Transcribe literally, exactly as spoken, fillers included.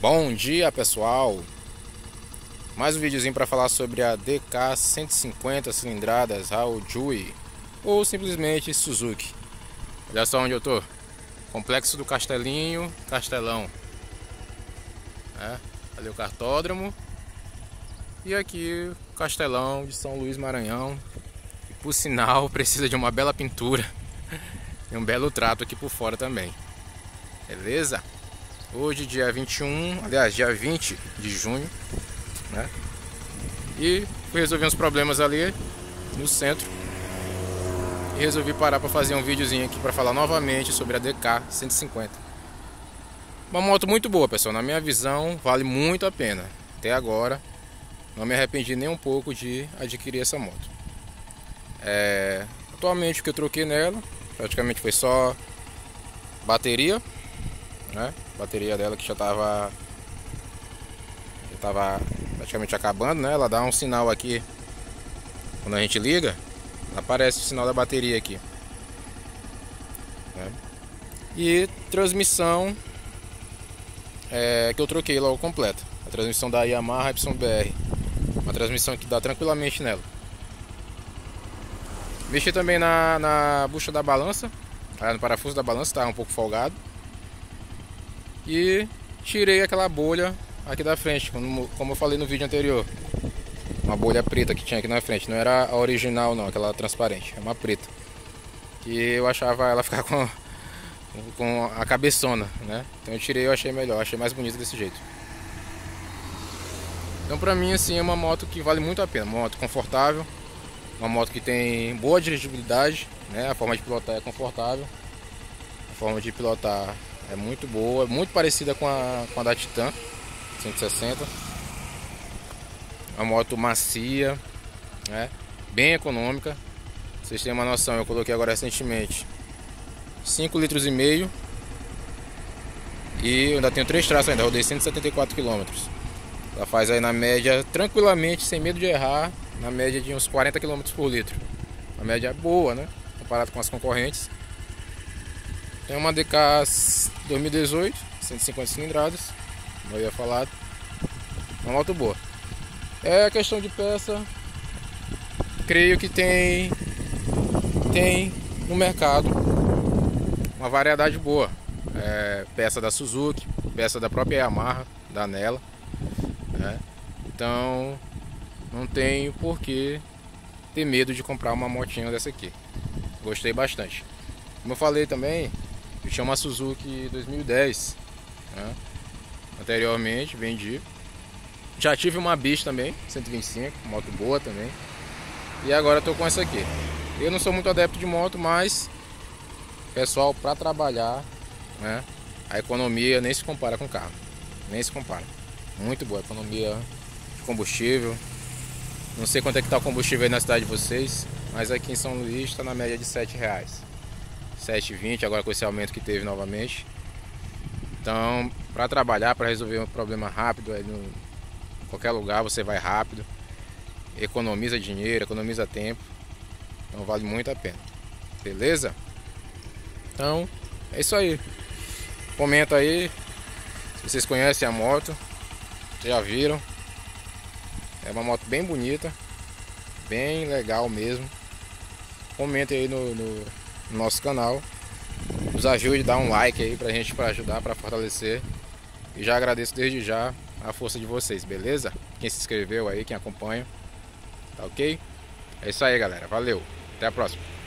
Bom dia, pessoal. Mais um videozinho para falar sobre a D K cento e cinquenta cilindradas Haojue ou simplesmente Suzuki. Olha só onde eu tô. Complexo do Castelinho, Castelão. É, ali o cartódromo. E aqui o Castelão de São Luís Maranhão. E, por sinal, precisa de uma bela pintura e um belo trato aqui por fora também. Beleza? Hoje dia vinte e um, aliás, dia vinte de junho, né? E fui resolver uns problemas ali no centro. E resolvi parar para fazer um videozinho aqui para falar novamente sobre a D K cento e cinquenta. Uma moto muito boa, pessoal. Na minha visão, vale muito a pena. Até agora, não me arrependi nem um pouco de adquirir essa moto. É... Atualmente o que eu troquei nela, praticamente foi só bateria, né? A bateria dela que já estava já tava praticamente acabando, né? Ela dá um sinal aqui quando a gente liga, aparece o sinal da bateria aqui, né? E transmissão é, que eu troquei logo completa, a transmissão da Yamaha Y B R, uma transmissão que dá tranquilamente nela. Mexi também na, na bucha da balança, no parafuso da balança, estava um pouco folgado. E tirei aquela bolha aqui da frente, como, como eu falei no vídeo anterior. Uma bolha preta que tinha aqui na frente. Não era a original não, aquela transparente. É uma preta. Que eu achava ela ficar com, com a cabeçona, né? Então eu tirei e eu achei melhor, achei mais bonito desse jeito. Então pra mim assim é uma moto que vale muito a pena. Uma moto confortável. Uma moto que tem boa dirigibilidade, né? A forma de pilotar é confortável. A forma de pilotar é muito boa, muito parecida com a, com a da Titan cento e sessenta. Uma moto macia, né? Bem econômica. Pra vocês terem uma noção, eu coloquei agora recentemente cinco litros e meio. E eu ainda tenho três traços ainda, rodei cento e setenta e quatro quilômetros. Ela faz aí na média, tranquilamente, sem medo de errar, na média de uns quarenta quilômetros por litro. Uma média boa, né? Comparado com as concorrentes. Tem uma D K dois mil e dezoito, cento e cinquenta cilindradas, como eu ia falar. Uma moto boa. É a questão de peça, creio que tem tem no mercado uma variedade boa. É, peça da Suzuki, peça da própria Yamaha, da Nela, né? Então não tenho por que ter medo de comprar uma motinha dessa aqui. Gostei bastante. Como eu falei também, eu tinha uma Suzuki dois mil e dez, né? Anteriormente vendi. Já tive uma Bis também, cento e vinte e cinco, moto boa também. E agora estou com essa aqui. Eu não sou muito adepto de moto, mas pessoal, para trabalhar, né, a economia nem se compara com carro. Nem se compara. Muito boa a economia de combustível. Não sei quanto é que está o combustível aí na cidade de vocês, mas aqui em São Luís está na média de sete reais. sete e vinte agora com esse aumento que teve novamente. Então, para trabalhar, para resolver um problema rápido, aí no, em qualquer lugar você vai rápido, economiza dinheiro, economiza tempo, então vale muito a pena. Beleza? Então, é isso aí. Comenta aí se vocês conhecem a moto, já viram. É uma moto bem bonita, bem legal mesmo. Comentem aí no, no no nosso canal, nos ajude a dar um like aí pra gente, para ajudar, para fortalecer. E já agradeço desde já a força de vocês, beleza? Quem se inscreveu aí, quem acompanha, tá ok? É isso aí, galera, valeu, até a próxima.